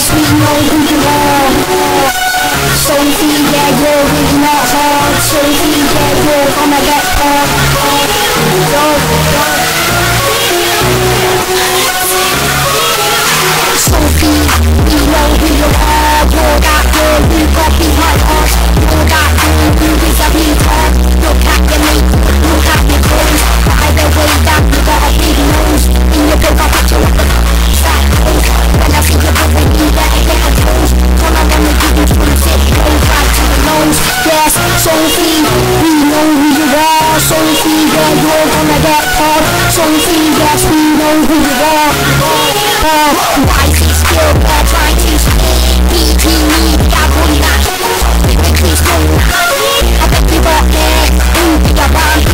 yes, we know who you are. Sophie, yeah, you're really not hard. Sophie, yeah, you're gonna get hard. Sophie, we know who you are. You're that girl who got behind us. You're that girl who is a retard. Look at your mate, look at your clothes. By the way that you got a big nose. In your book I picture of the fat clothes. When I see your brother, you better get a toes. All I wanna do is from sit goes right to the nose. Yes, Sophie, we know who you are. Sophie, yeah, you're gonna get caught. Sophie, yes, we know who you are. Why is he still there trying to speak? Beating me, I won that. Please don't. I bet you got there. Who be around?